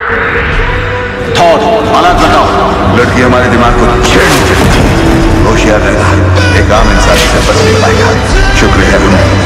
Thor, हालात बताओ। लड़की हमारे दिमाग को छेड़ होशियार रहना, एक आम इंसान से बच नहीं पाएगा। शुक्र है